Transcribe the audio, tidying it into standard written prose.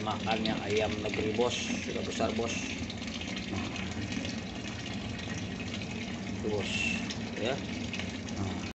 makan yang ayam negeri bos, sudah besar bos. Tuh bos, ya.